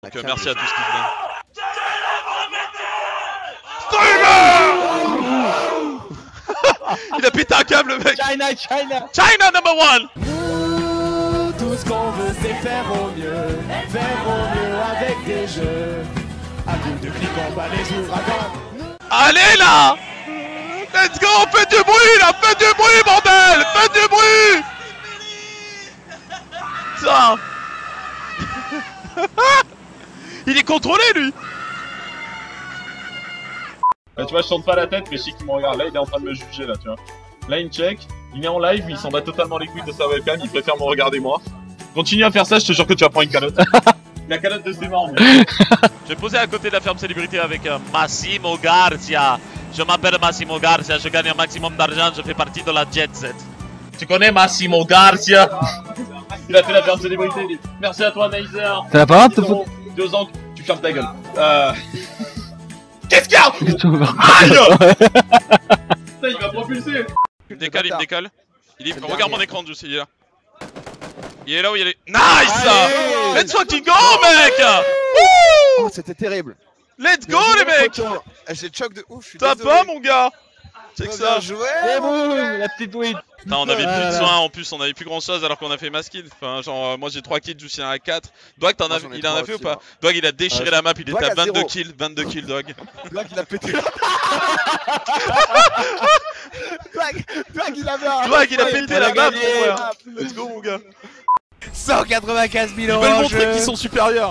Donc merci à tous qui viennent. Il a pété un câble le mec. China, China. China number one. Nous, tout ce qu'on veut c'est faire au mieux avec des jeux. À coup de clic on bat les ouragans. Allez là. Let's go, faites du bruit là, faites du bruit bordel, faites du bruit. Ça. Il est contrôlé lui. Là, tu vois, je tourne pas la tête, mais je sais qu'il me regarde. Là, il est en train de me juger, là, tu vois. Là, il me check. Il est en live, il s'en bat totalement les couilles de sa webcam. Il préfère me regarder moi. Continue à faire ça, je te jure que tu vas prendre une calotte. La calotte de ses morts. Je vais poser à côté de la ferme célébrité avec Massimo Garcia. Je m'appelle Massimo Garcia, je gagne un maximum d'argent, je fais partie de la jet set. Tu connais Massimo Garcia? Il a fait la ferme célébrité. Il dit, merci à toi, Neiser. T'as la parole de te foutre? 2 ans, tu fermes ta gueule. Qu'est-ce qu'il y a? Aïe! Putain, il va propulser. Il me décale, il me décale. Il est... Regarde mon écran, Juice, il est là. Il est là où il est. Nice! Let's fucking go, mec! Oh, c'était terrible. Let's go, les mecs! J'ai choc de ouf, je suis T'as désolé. pas, mon gars? Check ça. Bien joué. Et boum, la petite weed. Non, on avait plus de soins en plus, on avait plus grand chose alors qu'on a fait mass kill. Enfin, genre, moi j'ai 3 kills, Juice il en a 4. Dwag, il en a fait ou pas? Dwag, il a déchiré la map, il était à 22 kills, 22 kills, Dwag. Dwag, il a pété. Dwag, il avait un. Dwag, il a pété la map, mon frère. Let's go, mon gars. 195 000 Ils euros. veulent montrer qu'ils sont supérieurs.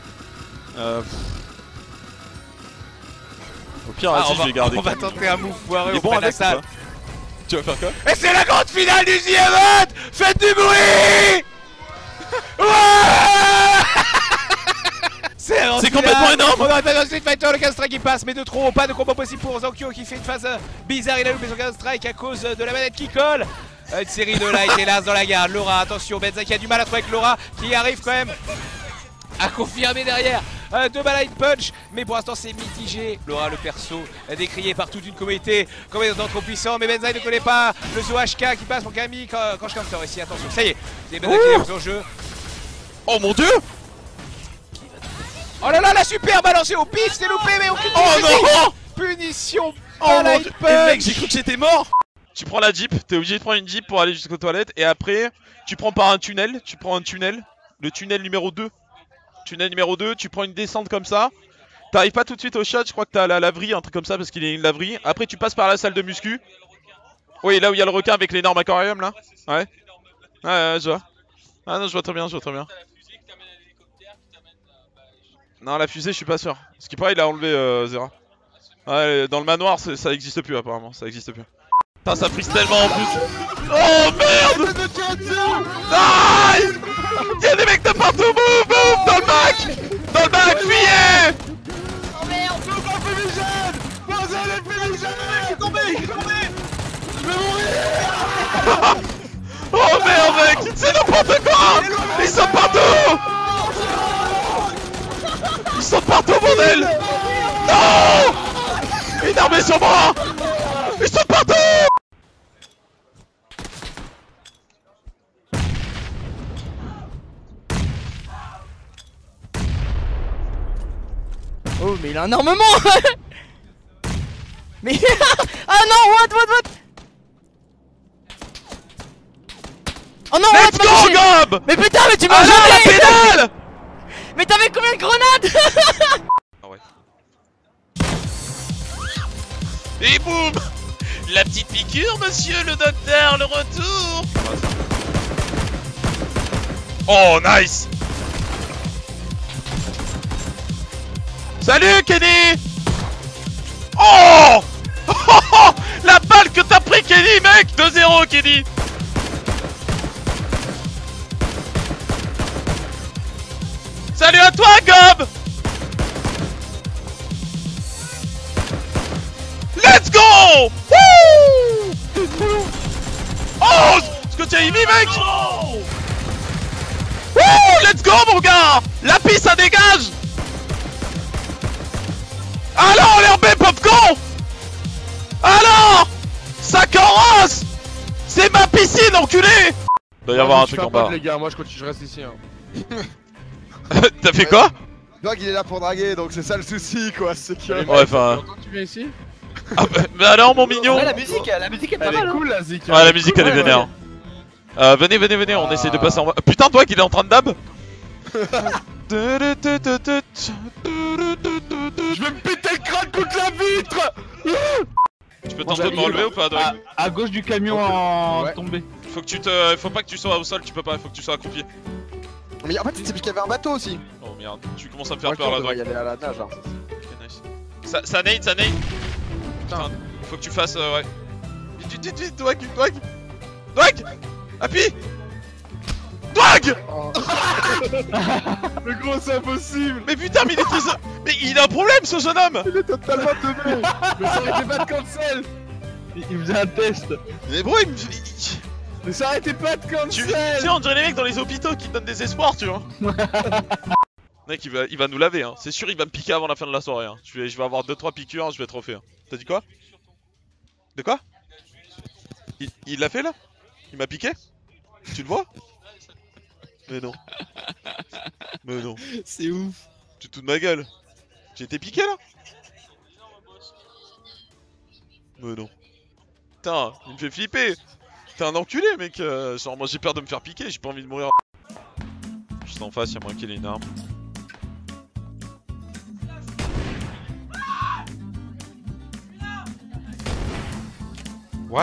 Au pire, vas-y, je vais garder. On va tenter un move foireux Il est auprès bon de la avec salle. ou pas? Tu vas faire quoi? Et c'est la grande finale du The Event. Faites du bruit. Ouais. C'est complètement énorme. On aurait pas dans Street Fighter, le Counter-Strike qui passe, mais de trop, pas de combo possible pour Zankyo qui fait une phase bizarre, il a loupé son Counter-Strike à cause de la manette qui colle. Une série de lights hélas dans la garde, Laura, attention, Benza qui a du mal à trouver avec Laura qui arrive quand même à confirmer derrière 2 light punch, mais pour l'instant c'est mitigé. Laura le perso décrié par toute une communauté comme étant trop puissant, mais Benza il ne connaît pas le saut HK qui passe pour Camille quand je counter ici, attention, ça y est, c'est Benza qui est au jeu. Oh mon dieu! Oh là là, la super balancée au pif, c'est loupé, mais aucune punition. Oh mon light dieu! punch. Et mec, j'ai cru que j'étais mort! Tu prends la Jeep, t'es obligé de prendre une Jeep pour aller jusqu'aux toilettes, et après, tu prends par un tunnel, le tunnel numéro 2. Tunnel numéro 2, tu prends une descente comme ça. T'arrives pas tout de suite au shot, je crois que t'as la laverie, un truc comme ça, parce qu'il y a une laverie. Après, tu passes par la salle de muscu. Oui, là où il y a le requin avec l'énorme aquarium, là. Ouais. Ouais, je vois. Ah non, je vois très bien, Non, la fusée, je suis pas sûr. Ce qui paraît, il a enlevé Zera. Ouais, dans le manoir, ça existe plus apparemment, ça existe plus. Putain, ça frise tellement en plus. Oh merde! Nice! Y'a des mecs de partout, boum, dans le bac! Dans le bac, fuyez! Oh merde, je veux pas fumigène. Vas-y, allez, fumigène. Je suis tombé. Je vais mourir. Oh merde, mec! C'est n'importe quoi! Ils sont partout! Ils sont partout, bordel! Non! Une armée sur moi! Ils sont partout! Oh, mais il a un armement. Mais ah non, what? Oh non, Let's go, Gob! Mais putain, mais tu m'as Allez, la pédale! Mais t'avais combien de grenades? Ah ouais. Et boum! La petite piqûre, monsieur le docteur, le retour! Oh, nice! Salut, Kenny! Oh! La balle que t'as pris, Kenny, mec! 2-0, Kenny! Salut à toi, Gob! Let's go! Wouh! Oh! Ce que tu as mis, mec! Wouh! Let's go, mon gars! La piste, ça dégage! Alors, l'herbe popcorn! Alors! Ça carrosse! C'est ma piscine, enculé! Doit y avoir un truc en bas. Les gars, moi je reste ici. T'as fait quoi? Dog il est là pour draguer, donc c'est ça le souci quoi, c'est que... Ouais, enfin... Tu viens ici? Ah bah, mais alors mon mignon. Ouais, la musique est pas Elle mal. est Hein. cool la zik. Ouais, la musique elle est vénère. Venez, on essaie de passer en... Putain, toi qu'il est en train de dab. Je vais me péter le crâne contre la vitre. Tu peux tenter de me relever ou pas, Dog? À gauche du camion en Ouais. tombé. Faut que tu te... Faut pas que tu sois au sol, tu peux pas, faut que tu sois accroupi. Mais en fait c'est parce qu'il y avait un bateau aussi. Oh merde, tu commences à me faire Moi, peur là, on devrait Dog. y aller à la nage hein. Ok, nice. Ça nade. Putain, faut que tu fasses... ouais. Vite, Dog. Appuie. Dog. Mais gros c'est impossible. Mais putain, mais il est très... Mais il a un problème ce jeune homme. Il est totalement teubé. Mais ça arrêtait pas de cancel. Il faisait un test. Mais bro, il me... Mais ça arrêtait pas de Tu cancel. sais, on dirait les mecs dans les hôpitaux qui te donnent des espoirs, tu vois. Mec, il va nous laver, hein. C'est sûr, il va me piquer avant la fin de la soirée. Hein. Je vais avoir 2-3 piqûres, hein, je vais être refait. Hein. T'as dit quoi? De quoi? Il l'a fait là? Il m'a piqué? Tu le vois? Mais non. Mais non. C'est ouf. Tu te fous de ma gueule. J'ai été piqué là? Mais non. Putain, il me fait flipper. T'es un enculé, mec. Genre, moi j'ai peur de me faire piquer, j'ai pas envie de mourir. Juste en face, y'a moins qu'il ait une arme. What?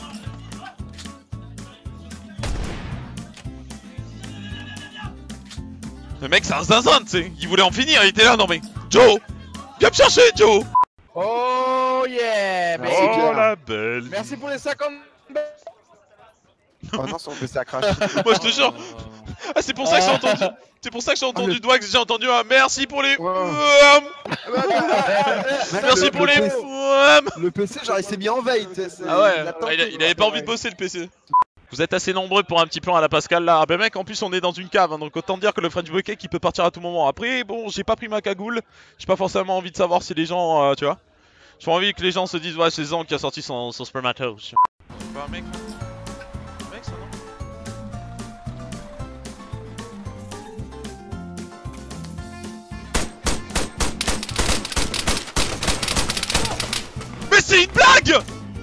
Le mec, c'est un zinzin, tu sais. Il voulait en finir, il était là, non mais. Joe! Viens me chercher, Joe! Oh yeah. Merci, Oh Pierre. la belle! Merci pour les 50. Oh non, son PC a craché. Moi je te jure! Ah, c'est pour ça que j'ai entendu. C'est pour ça que j'ai entendu Dwax, j'ai entendu un merci pour les. Merci pour les. Le PC genre il s'est mis en veille. Ah ouais, il avait pas envie de bosser le PC. Vous êtes assez nombreux pour un petit plan à la Pascal là. Ah bah mec, en plus on est dans une cave, hein, donc autant dire que le French Bucket qui peut partir à tout moment. Après, bon, j'ai pas pris ma cagoule. J'ai pas forcément envie de savoir si les gens, tu vois. J'ai pas envie que les gens se disent, ouais, c'est Zang qui a sorti son spermato. C'est pas un mec là? Un mec ça non? Mais c'est une blague!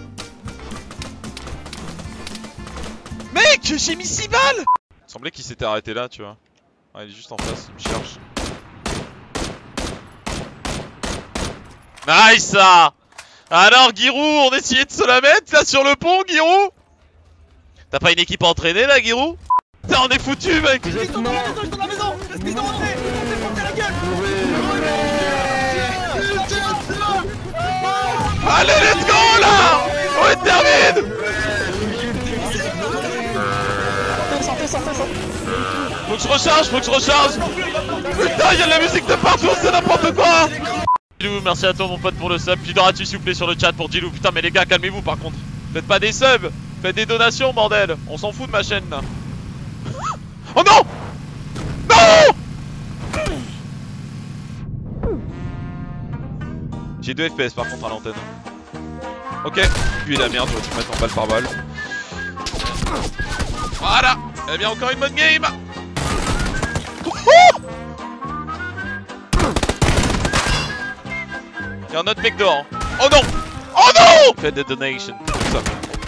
Mec, j'ai mis 6 balles! Il semblait qu'il s'était arrêté là, tu vois. Ouais, il est juste en face, il me cherche. Nice ça! Alors Giroud, on essayait de se la mettre là sur le pont, Giroud? T'as pas une équipe entraînée là, Giroud? Putain, on est foutu, mec! Ils sont dans la maison. Est-ce qu'ils sont rentrés? On s'est porté la gueule. Allez, let's go là! On termine! Faut que je recharge! Putain, y'a de la musique de partout, c'est n'importe quoi! Gilou, merci à toi mon pote pour le sub. Puis tu s'il vous plaît sur le chat pour Gilou. Putain, mais les gars, calmez-vous par contre. Faites pas des subs, faites des donations, bordel. On s'en fout de ma chaîne là. Oh non! Non! J'ai 2 FPS par contre à l'antenne. Ok, puis la merde, je vais te mettre en balle par balle. Voilà! Eh bien, encore une bonne game! Y'a un autre mec dehors. Oh non! Oh non! Faites des donations. Tout ça.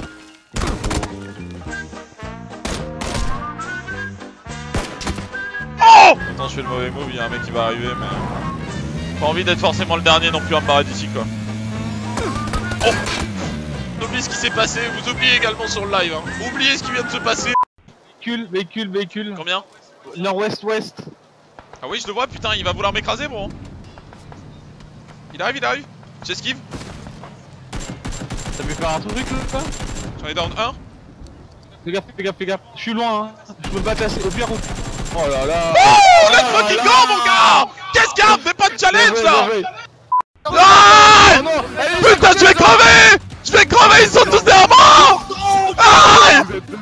Oh! Attends, je fais le mauvais move, y'a un mec qui va arriver, mais. Pas envie d'être forcément le dernier non plus à me barrer d'ici quoi. Oh! On oublie ce qui s'est passé, vous oubliez également sur le live. Hein. Oubliez ce qui vient de se passer. Véhicule. Combien? Nord-ouest. Ah oui, je le vois, putain, il va vouloir m'écraser, bro. Il arrive. J'esquive. T'as vu faire un truc là? J'en ai down 1. Fais gaffe. Je suis loin, hein. Je me bats assez. Au pire, oh là là. Oh, let's fucking go, mon gars! Qu'est-ce qu'il y a? Fais pas de challenge là! Ah! Putain, je vais crever! Je vais crever, ils sont tous derrière moi! Ah!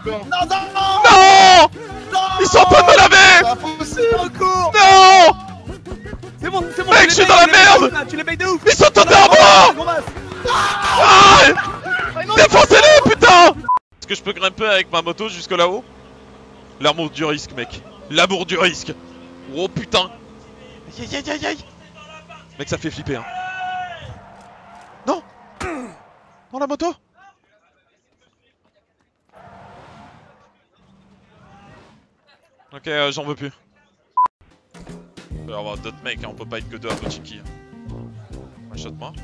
Non! Ils sont en train de me laver! Non! C'est bon. Mec, je suis dans la merde! Tu les payes de ouf. Ils sont tous derrière moi! Ah! Défoncez-les, putain! Est-ce que je peux grimper avec ma moto jusque là-haut? L'amour du risque, mec. L'amour du risque. Oh putain. Aïe aïe aïe aïe. Mec, ça fait flipper, hein. Non. Dans la moto. Ok, j'en veux plus. Il va y avoir d'autres mecs, hein, on peut pas être que deux à Pochiki. One shot moi.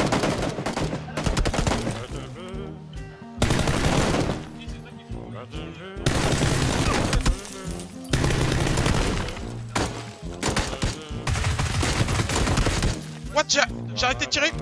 What? J'ai arrêté de tirer.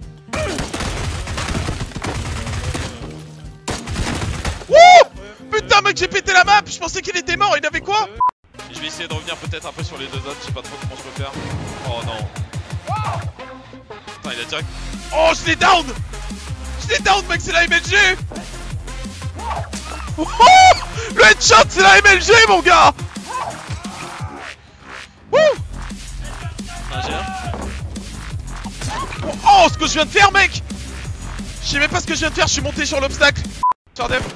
Wouh! Putain mec, j'ai pété la map. Je pensais qu'il était mort, il avait quoi? Je vais essayer de revenir peut-être un peu sur les deux autres, je sais pas trop comment je peux faire. Oh non. Putain, il a direct... Oh, je l'ai down! Je l'ai down mec, c'est la MLG! Oh, le headshot, c'est la MLG mon gars! Wouh! Oh, ce que je viens de faire mec! Je sais même pas ce que je viens de faire, je suis monté sur l'obstacle. Sur Dev.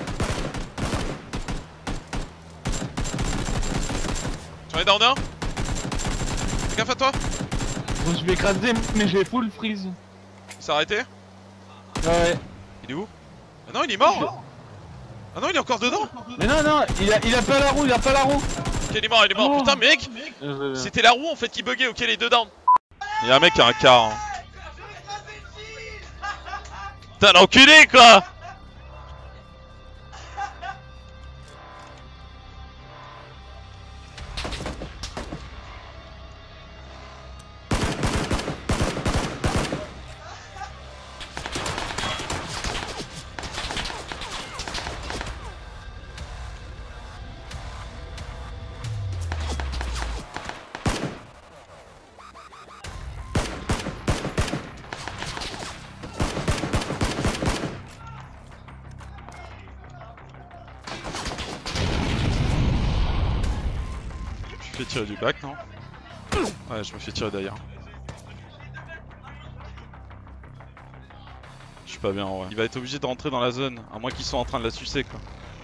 J'en ai down un. Fais gaffe à toi. Bon, je vais écraser, mais j'ai full freeze. Il s'est arrêté? Ouais. Il est où? Ah non, il est mort! Ah non, il est encore dedans! Mais non, non, il a pas la roue, il a pas la roue. Ok, il est mort, Oh. Putain, mec! C'était la roue en fait qui buguait, ok, les deux down. Il y a un mec qui a un car. Hein. Putain, l'enculé quoi! Je me fais tirer du bac, non? Ouais, je me fais tirer derrière. Je suis pas bien en vrai. Il va être obligé de rentrer dans la zone, à moins qu'ils soient en train de la sucer quoi.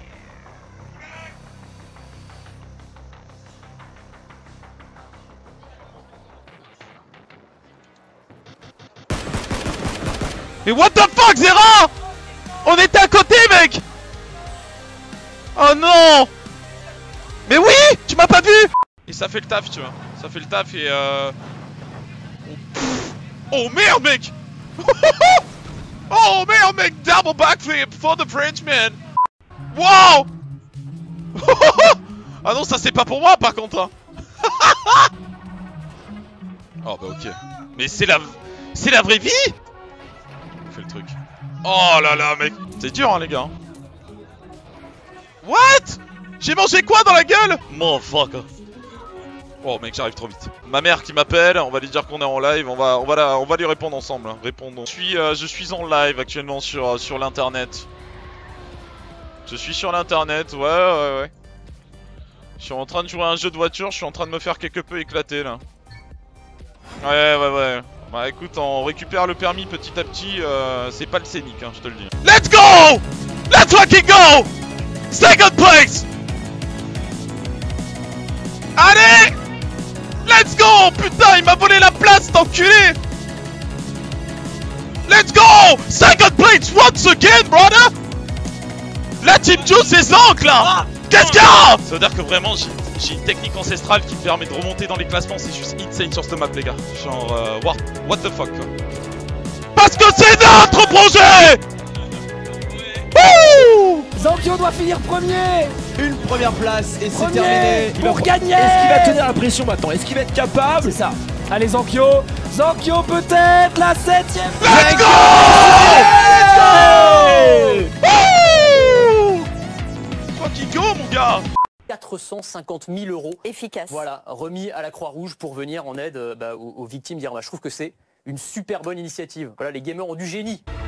Mais what the fuck, Zera? On était à côté, mec! Oh non! Mais oui! Tu m'as pas vu! Et ça fait le taf, tu vois. Ça fait le taf et Oh merde, mec! Oh merde, mec! Double backflip for the Frenchman! Wow! Ah non, ça c'est pas pour moi par contre! Hein. Oh bah ok. Mais c'est la vraie vie! Fais le truc. Oh là là, mec! C'est dur, hein, les gars. What? J'ai mangé quoi dans la gueule? Motherfucker. Oh mec, j'arrive trop vite. Ma mère qui m'appelle, on va lui dire qu'on est en live, on va lui répondre ensemble. Hein. Répondons. Je suis en live actuellement sur l'internet. Je suis sur l'internet, ouais. Je suis en train de jouer à un jeu de voiture, je suis en train de me faire quelque peu éclater là. Ouais. Bah écoute, on récupère le permis petit à petit, c'est pas le scénic, hein, je te le dis. Let's go! Let's fucking go! Second place! Allez! Let's go! Putain, il m'a volé la place, cet enculé! Let's go! Second place once again, brother! La Team Juice est zank là! Qu'est-ce qu'il y a? Ça veut dire que vraiment j'ai une technique ancestrale qui me permet de remonter dans les classements, c'est juste insane sur cette map les gars. Genre what the fuck quoi. Parce que c'est notre projet! Wouh! Zankyo doit finir premier. Une première place et c'est Premier terminé. pour gagner. Est-ce qu'il va tenir la pression maintenant? Est-ce qu'il va être capable? C'est ça. Allez Zankyo peut-être la 7ème. Let's go! Wouh! Fucking go mon gars! 450 000 € efficace. voilà, remis à la Croix-Rouge pour venir en aide aux victimes d'Irma. Je trouve que c'est une super bonne initiative. Voilà, les gamers ont du génie.